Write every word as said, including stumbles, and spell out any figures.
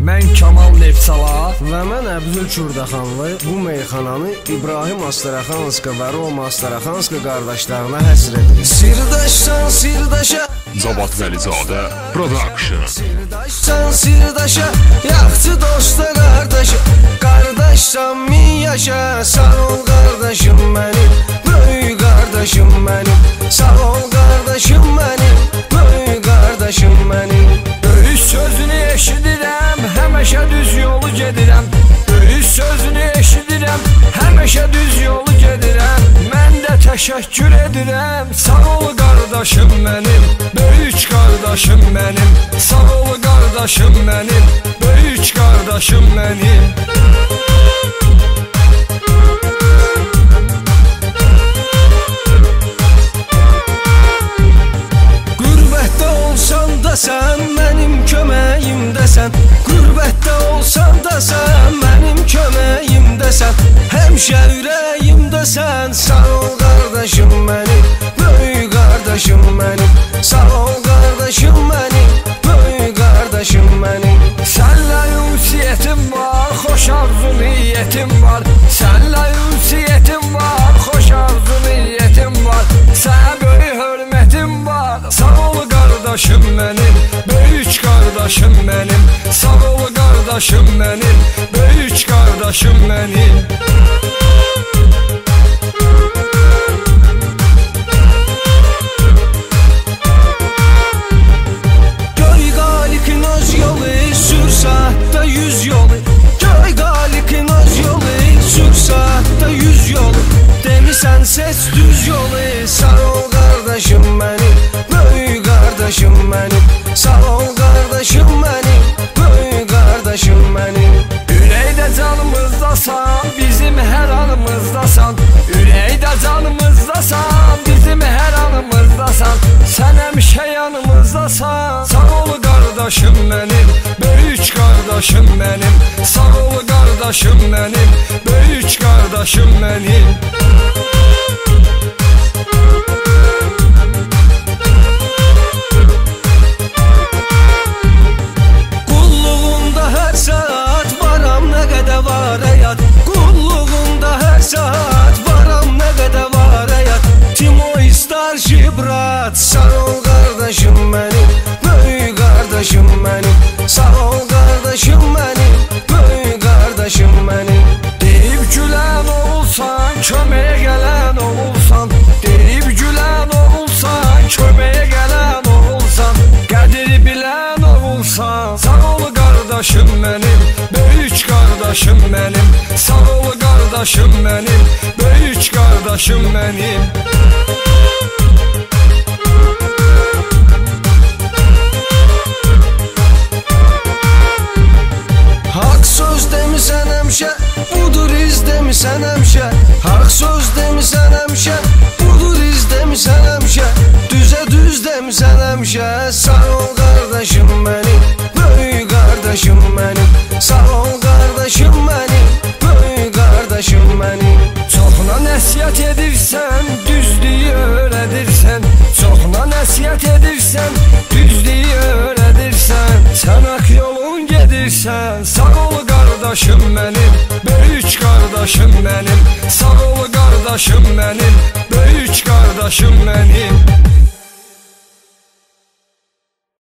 Mən Kamal Neftçala və mən Əbdül Kürdaxanlı bu meyxananı İbrahim Astaraxanska və Roma Astaraxanska qardaşlarına həsr edir. Sirdaşsan sirdaşa Cavad Vəlizadə Production. Sirdaşsan sirdaşa yaxçı dosta qardaşı. Qardaşsan min yaşa, sağ ol qardaşım mənim, böyük qardaşım mənim. Sağ ol qardaşım mənim, böyük qardaşım mənim. Böyük sözünü eşidirəm, həmişə düz yolu gedirəm. Böyük sözünü eşidirəm, həmişə düz yolu gedirəm. Mən də təşəkkür edirəm, sağ ol qardaşım mənim, böyük qardaşım mənim. Sağ ol qardaşım mənim, böyük qardaşım mənim. Qürbətdə olsan da sən mənim köməyimdəsən. Qürbətdə olsan da sən mənim köməyimdəsən. Həmişə ürəyimdəsən. Sağ ol qardaşım mənim, böyük qardaşım mənim. Sağ ol qardaşım mənim, böyük qardaşım mənim. Sənlə ünsiyyətim var, xoş arzu niyyətim var. Sənlə ünsiyyətim var, xoş arzu niyyətim var. Sənə böyük hörmətim var. Sağ ol qardaşım mənim, böyük qardaşım mənim. Sağ ol qardaşım mənim, böyük qardaşım mənim. Göy qalikin öz yolu, sür saatda yüz yolu. Göy qalikin öz yolu, sür saatda yüz yolu. Demisən seç düz yolu. Sağ ol qardaşım mənim, böyük qardaşım mənim. Sağ ol qardaşım mənim, böyük qardaşım mənim. Ürəkdə canımızdasan, bizim hər anımızdasan. Ürəkdə canımızdasan, bizim hər anımızdasan. Sən həmişə yanımızdasan. Sağ ol qardaşım mənim, böyük qardaşım mənim. Sağ ol qardaşım mənim, böyük qardaşım mənim. Qulluğunda hər saat varam, nə qədər var həyat. Qulluğunda hər saat varam, nə qədər var həyat. Timoy Starşi brat, sağ ol qardaşım mənim, böyük qardaşım mənim. Sağ ol qardaşım mənim, böyük qardaşım mənim. Deyib gülən olsan, köməyə gələn olsan. Deyib gülən olsan, köməyə gələn olsan. Qədiri bilən olsan. Sağ ol qardaşım mənim, böyük qardaşım mənim. Sağ ol qardaşım mənim, böyük qardaşım mənim. Haqq söz demisən həmişə, budur iz demisən həmişə. Haqq söz demisən həmişə, budur iz demisən həmişə. Düzə düz demisən həmişə. Sağ ol qardaşım mənim, böyük qardaşım mənim. Sağ ol qardaşım mənim, böyük qardaşım mənim. Çoxuna nəsihət edirsən, düzlüyü öyrədirsən. Çoxuna nəsihət edirsən, düzlüyü öyrədirsən. Sən haqq yolun gedirsən. Sağ ol qardaşım mənim, böyük qardaşım mənim. Sağ ol qardaşım mənim, böyük qardaşım mənim.